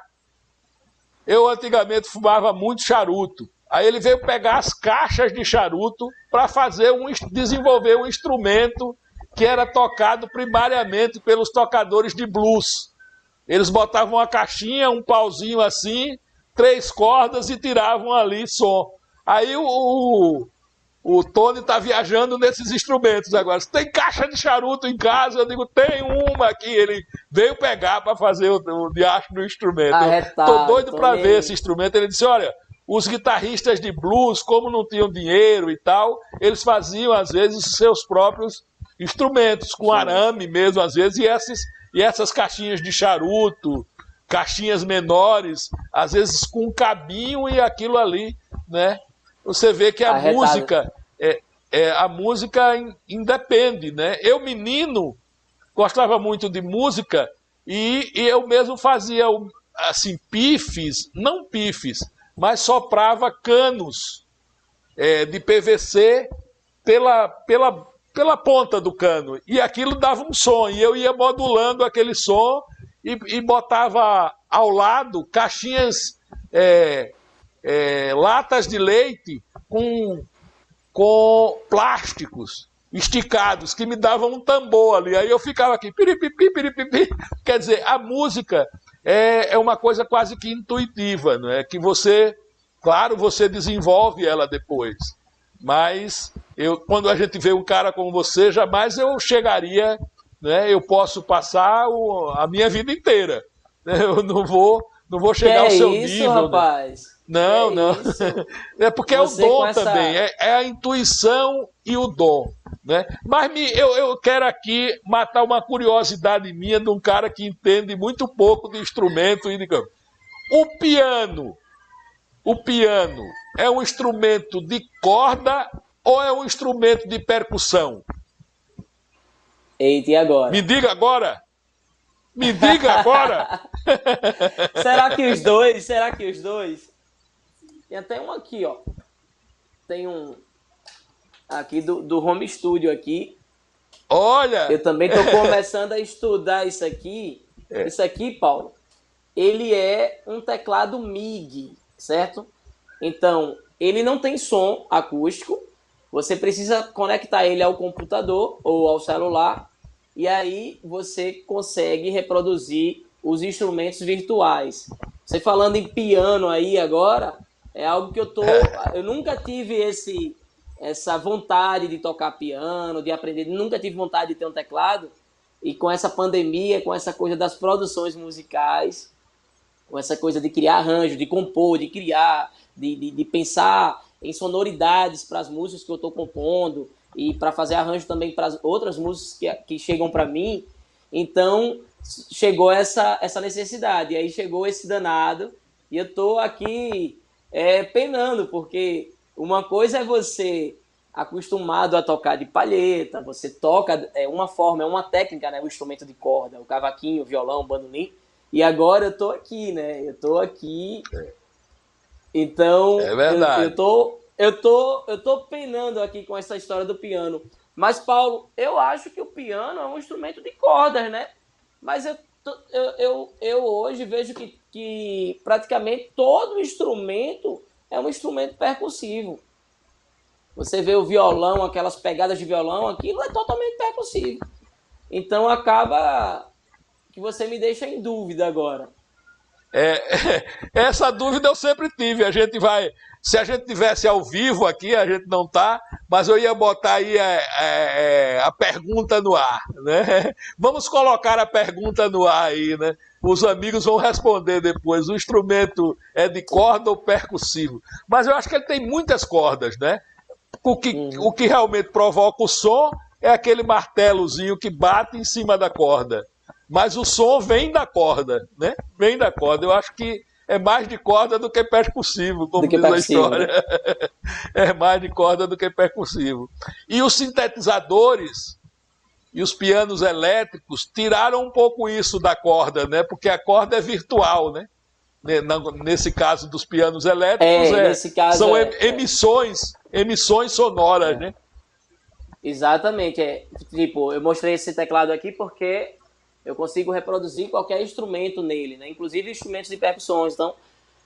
Eu antigamente fumava muito charuto. Aí ele veio pegar as caixas de charuto para fazer um, desenvolver um instrumento que era tocado primariamente pelos tocadores de blues. Eles botavam uma caixinha, um pauzinho assim, três cordas e tiravam ali som. Aí o, o, o Tony está viajando nesses instrumentos agora. Você tem caixa de charuto em casa? Eu digo, tem uma aqui. Ele veio pegar para fazer o, o diacho do instrumento. Estou Arretado, doido para Tony. ver esse instrumento. Ele disse, olha, os guitarristas de blues, como não tinham dinheiro e tal, eles faziam, às vezes, os seus próprios instrumentos, com arame mesmo, às vezes, e, esses, e essas caixinhas de charuto, caixinhas menores, às vezes com um cabinho e aquilo ali, né? Você vê que a Arretado. música, é, é, a música independe, né? Eu, menino, gostava muito de música e, e eu mesmo fazia, assim, pifes, não pifes, mas soprava canos é, de P V C pela, pela, pela ponta do cano. E aquilo dava um som, e eu ia modulando aquele som e, e botava ao lado caixinhas... É, É, latas de leite com, com plásticos esticados que me davam um tambor ali. Aí eu ficava aqui, piripipi, piripipi. Quer dizer, a música é, é uma coisa quase que intuitiva, não é? Que você, claro, você desenvolve ela depois. Mas eu, quando a gente vê um cara como você, jamais eu chegaria, né? Eu posso passar o, a minha vida inteira. Né? Eu não vou, não vou chegar que ao seu isso, nível. Rapaz? Né? Não, que não. Isso? É porque Você é o dom essa... também, é, é a intuição e o dom. Né? Mas me, eu, eu quero aqui matar uma curiosidade minha de um cara que entende muito pouco de instrumento e de campo. O piano, o piano é um instrumento de corda ou é um instrumento de percussão? Eita, e agora? Me diga agora. Me diga agora. Será que os dois? Será que os dois? Tem até um aqui, ó. Tem um aqui do, do Home Studio aqui. Olha! Eu também tô começando a estudar isso aqui. É. Isso aqui, Paulo, ele é um teclado M I D I, certo? Então, ele não tem som acústico. Você precisa conectar ele ao computador ou ao celular. E aí você consegue reproduzir os instrumentos virtuais. Você falando em piano aí agora, é algo que eu tô... Eu nunca tive esse, essa vontade de tocar piano, de aprender. Nunca tive vontade de ter um teclado. E com essa pandemia, com essa coisa das produções musicais, com essa coisa de criar arranjo, de compor, de criar, de, de, de pensar em sonoridades para as músicas que eu estou compondo e para fazer arranjo também para as outras músicas que, que chegam para mim. Então, chegou essa, essa necessidade. E aí chegou esse danado e eu estou aqui é, penando, porque uma coisa é você acostumado a tocar de palheta, você toca, é uma forma, é uma técnica, né? O instrumento de corda, o cavaquinho, o violão, o bandolim. E agora eu tô aqui, né? Eu tô aqui. Então, É eu, eu verdade. tô, eu tô, eu tô penando aqui com essa história do piano. Mas, Paulo, eu acho que o piano é um instrumento de cordas, né? Mas eu, eu, eu, eu hoje vejo que, que praticamente todo instrumento é um instrumento percussivo. Você vê o violão, aquelas pegadas de violão, aquilo é totalmente percussivo. Então acaba que você me deixa em dúvida agora. É, essa dúvida eu sempre tive. A gente vai, se a gente tivesse ao vivo aqui, a gente não tá, mas eu ia botar aí a, a, a pergunta no ar, né? Vamos colocar a pergunta no ar aí, né? Os amigos vão responder depois. O instrumento é de corda ou percussivo? Mas eu acho que ele tem muitas cordas, né? O que, Uhum. o que realmente provoca o som é aquele martelozinho que bate em cima da corda. Mas o som vem da corda, né? Vem da corda. Eu acho que é mais de corda do que percussivo, Do como que diz a percussivo, história. né? É mais de corda do que percussivo. E os sintetizadores e os pianos elétricos tiraram um pouco isso da corda, né? Porque a corda é virtual, né? Nesse caso dos pianos elétricos, É, é, nesse caso são é, é, emissões, emissões sonoras, é. né? Exatamente. É, tipo, eu mostrei esse teclado aqui porque eu consigo reproduzir qualquer instrumento nele, né? Inclusive instrumentos de percussões. Então,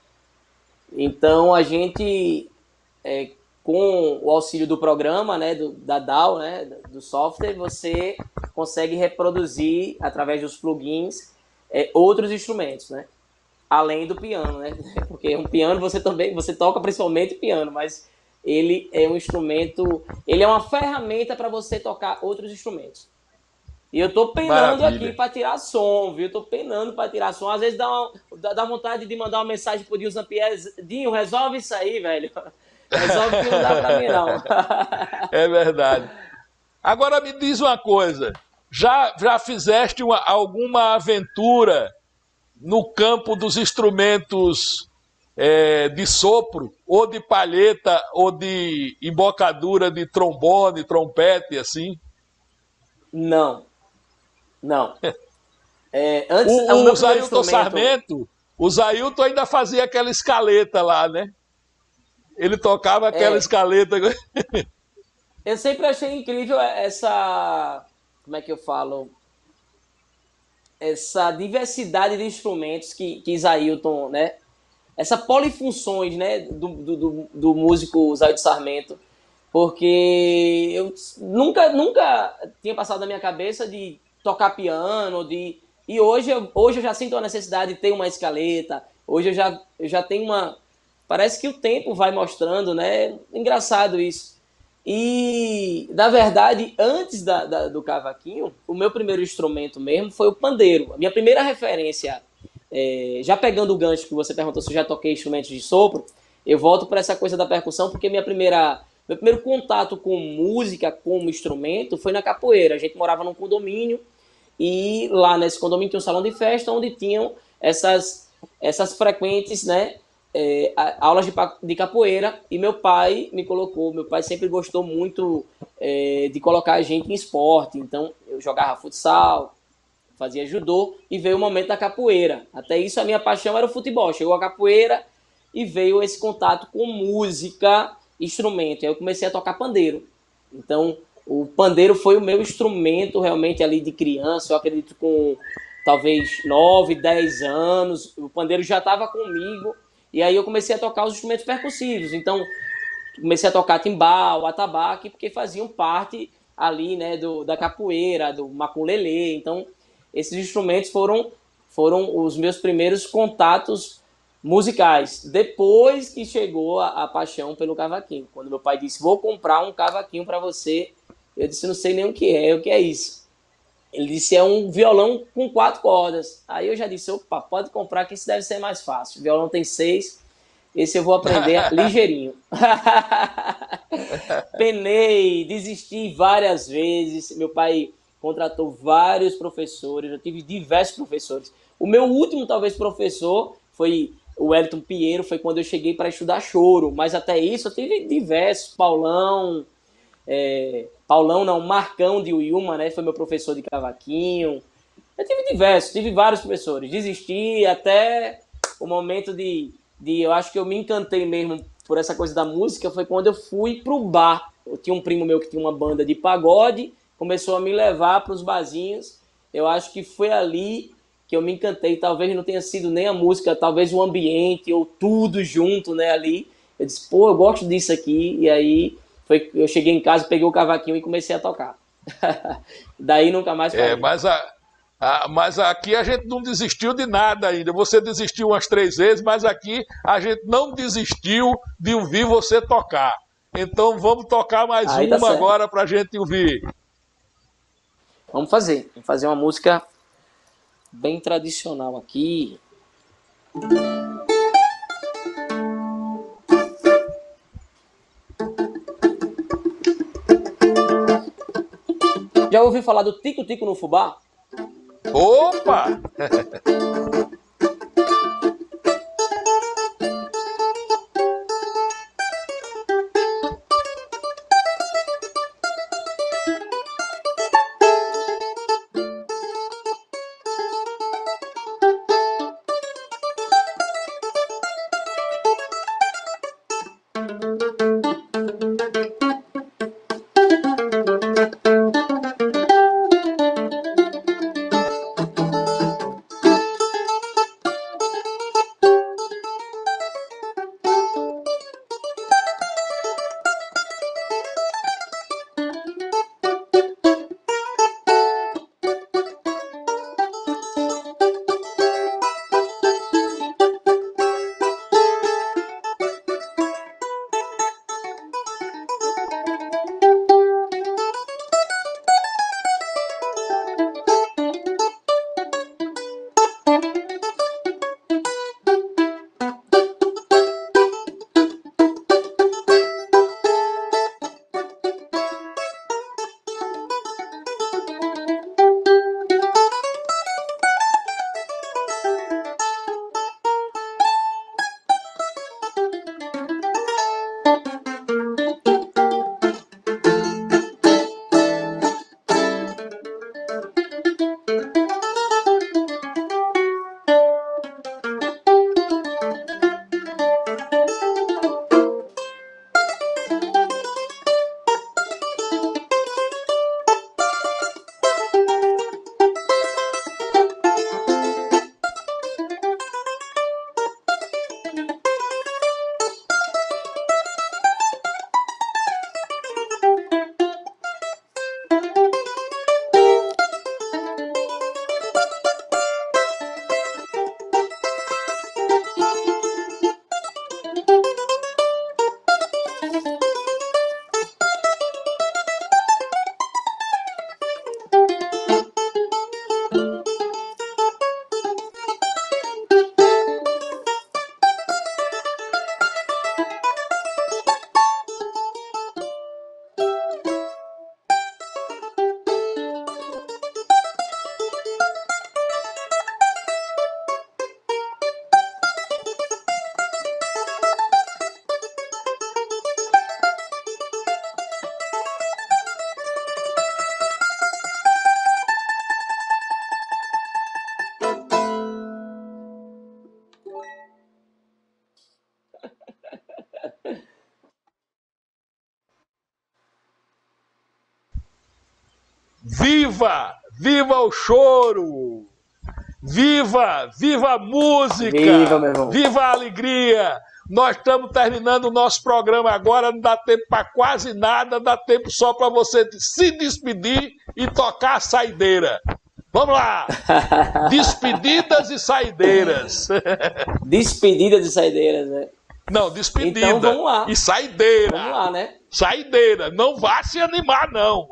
então a gente, é, com o auxílio do programa, né, do, da D A W, né, do software, você consegue reproduzir através dos plugins é, outros instrumentos, né? Além do piano, né? Porque um piano você também, você toca principalmente piano, mas ele é um instrumento, ele é uma ferramenta para você tocar outros instrumentos. E eu tô Que penando aqui maravilha. para tirar som, viu? Eu tô penando para tirar som. Às vezes dá, uma, dá, dá vontade de mandar uma mensagem pro Dinho Zampieri, Dinho, resolve isso aí, velho. Resolve que não dá para mim, não. É verdade. Agora me diz uma coisa. Já, já fizeste uma, alguma aventura no campo dos instrumentos é, de sopro, ou de palheta, ou de embocadura de trombone, trompete, assim? Não, não. É, antes, o O, meu o primeiro Zailton instrumento. Sarmento, o Zailton ainda fazia aquela escaleta lá, né? Ele tocava aquela É, escaleta. eu sempre achei incrível essa. Como é que eu falo? Essa diversidade de instrumentos que, que Isailton, né? Essa polifunções, né? Do, do, do, do músico Zailton Sarmento. Porque eu nunca, nunca tinha passado na minha cabeça de tocar piano, de. E hoje eu, hoje eu já sinto a necessidade de ter uma escaleta. Hoje eu já, eu já tenho uma. Parece que o tempo vai mostrando, né? Engraçado isso. E, na verdade, antes da, da, do cavaquinho, o meu primeiro instrumento mesmo foi o pandeiro. A minha primeira referência, é, já pegando o gancho que você perguntou se eu já toquei instrumentos de sopro, eu volto para essa coisa da percussão, porque minha primeira, meu primeiro contato com música como instrumento foi na capoeira. A gente morava num condomínio e lá nesse condomínio tinha um salão de festa onde tinham essas, essas frequentes, né? É, aulas de, de capoeira, e meu pai me colocou, meu pai sempre gostou muito é, de colocar a gente em esporte, então eu jogava futsal, fazia judô, e veio o momento da capoeira. Até isso a minha paixão era o futebol, chegou a capoeira e veio esse contato com música, instrumento, aí eu comecei a tocar pandeiro. Então o pandeiro foi o meu instrumento realmente ali de criança, eu acredito com talvez nove, dez anos, o pandeiro já estava comigo. E aí eu comecei a tocar os instrumentos percussivos. Então, comecei a tocar timbal, atabaque, porque faziam parte ali, né, do, da capoeira, do maculelê. Então, esses instrumentos foram, foram os meus primeiros contatos musicais. Depois que chegou a, a paixão pelo cavaquinho. Quando meu pai disse, vou comprar um cavaquinho para você, eu disse, não sei nem o que é, o que é isso? Ele disse, é um violão com quatro cordas. Aí eu já disse, opa, pode comprar que esse deve ser mais fácil. O violão tem seis, esse eu vou aprender ligeirinho. Penei, desisti várias vezes. Meu pai contratou vários professores, eu tive diversos professores. O meu último, talvez, professor foi o Wellington Pinheiro, foi quando eu cheguei para estudar choro. Mas até isso eu tive diversos, Paulão, É, Paulão, não, Marcão de Uyuma, né? Foi meu professor de cavaquinho. Eu tive diversos, tive vários professores. Desisti até o momento de, de... Eu acho que eu me encantei mesmo por essa coisa da música. Foi quando eu fui pro bar. Eu tinha um primo meu que tinha uma banda de pagode. Começou a me levar para os barzinhos. Eu acho que foi ali que eu me encantei. Talvez não tenha sido nem a música, talvez o ambiente ou tudo junto, né, ali. Eu disse, pô, eu gosto disso aqui. E aí foi, eu cheguei em casa, peguei o cavaquinho e comecei a tocar. Daí nunca mais parei. É, mas, a, a, mas aqui a gente não desistiu de nada ainda. Você desistiu umas três vezes, mas aqui a gente não desistiu de ouvir você tocar. Então vamos tocar mais Aí tá uma certo. agora para a gente ouvir. Vamos fazer. Vamos fazer uma música bem tradicional aqui. Já ouviu falar do Tico-Tico no Fubá? Opa! Viva! Viva o choro! Viva! Viva a música! Viva, meu irmão! Viva a alegria! Nós estamos terminando o nosso programa agora, não dá tempo para quase nada, dá tempo só para você se despedir e tocar a saideira. Vamos lá! Despedidas e saideiras. Despedidas e saideiras, né? Não, despedida. Então vamos lá. E saideira. Vamos lá, né? Saideira. Não vá se animar, não.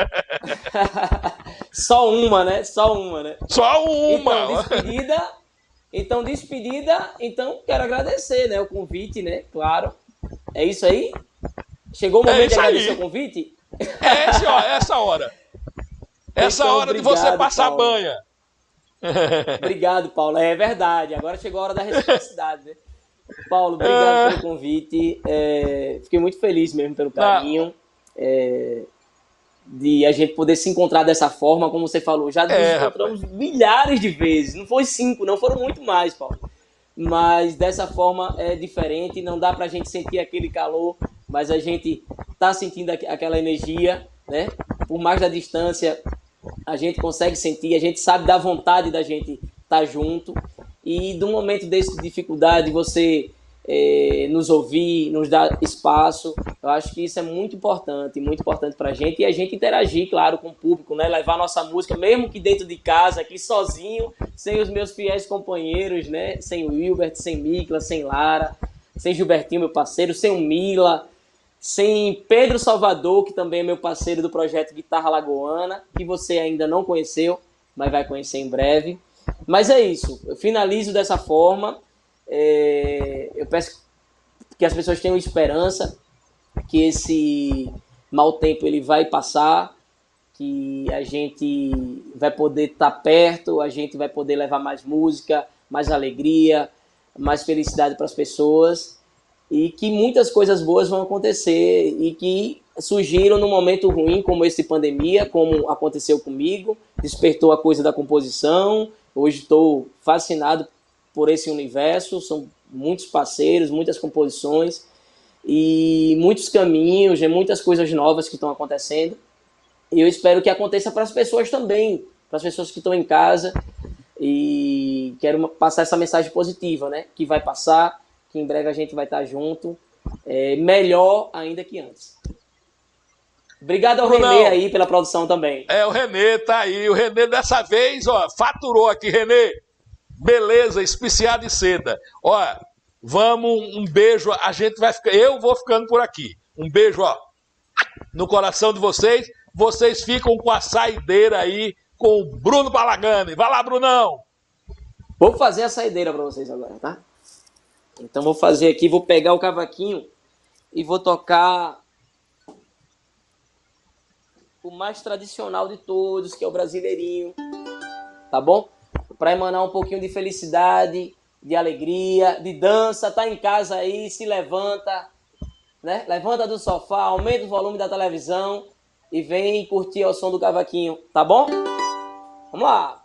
Só uma, né? Só uma, né? Só uma. Então, despedida. Então, despedida. Então, quero agradecer, né? O convite, né? Claro. É isso aí? Chegou o momento É de agradecer aí. o convite? É esse, ó, essa hora. Essa Então, hora obrigado, de você passar Paulo. banha. Obrigado, Paulo. É verdade. Agora chegou a hora da reciprocidade, né? Paulo, obrigado é... pelo convite. É... Fiquei muito feliz mesmo pelo carinho. é, de a gente poder se encontrar dessa forma, como você falou. Já nos É, encontramos rapaz. milhares de vezes. Não foi cinco, não foram muito mais, Paulo. Mas dessa forma é diferente, não dá pra gente sentir aquele calor, mas a gente tá sentindo aquela energia, né? Por mais da distância, a gente consegue sentir, a gente sabe da vontade da gente estar tá junto. E de um momento desse de dificuldade, você é, nos ouvir, nos dar espaço, eu acho que isso é muito importante, muito importante pra gente. E a gente interagir, claro, com o público, né? Levar nossa música, mesmo que dentro de casa, aqui sozinho, sem os meus fiéis companheiros, né? Sem o Wilbert, sem Mikla, sem Lara, sem Gilbertinho, meu parceiro, sem o Mila, sem Pedro Salvador, que também é meu parceiro do projeto Guitarra Lagoana, que você ainda não conheceu, mas vai conhecer em breve. Mas é isso, eu finalizo dessa forma. É, eu peço que as pessoas tenham esperança que esse mau tempo ele vai passar, que a gente vai poder estar perto, a gente vai poder levar mais música, mais alegria, mais felicidade para as pessoas, e que muitas coisas boas vão acontecer e que surgiram num momento ruim como esse de pandemia, como aconteceu comigo, despertou a coisa da composição. Hoje estou fascinado por esse universo, são muitos parceiros, muitas composições e muitos caminhos, e muitas coisas novas que estão acontecendo. E eu espero que aconteça para as pessoas também, para as pessoas que estão em casa. E quero passar essa mensagem positiva, né? Que vai passar, que em breve a gente vai estar junto, é, melhor ainda que antes. Obrigado ao Brunão, Renê aí pela produção também. É, o Renê tá aí. O Renê dessa vez, ó, faturou aqui, Renê. Beleza, especiado de seda. Ó, vamos, um beijo. A gente vai ficar. Eu vou ficando por aqui. Um beijo, ó, no coração de vocês. Vocês ficam com a saideira aí com o Bruno Balagani. Vai lá, Brunão. Vou fazer a saideira para vocês agora, tá? Então vou fazer aqui, vou pegar o cavaquinho e vou tocar o mais tradicional de todos, que é o brasileirinho, tá bom? Para emanar um pouquinho de felicidade, de alegria, de dança. Tá em casa aí, se levanta, né? Levanta do sofá, aumenta o volume da televisão e vem curtir ao som do cavaquinho, tá bom? Vamos lá!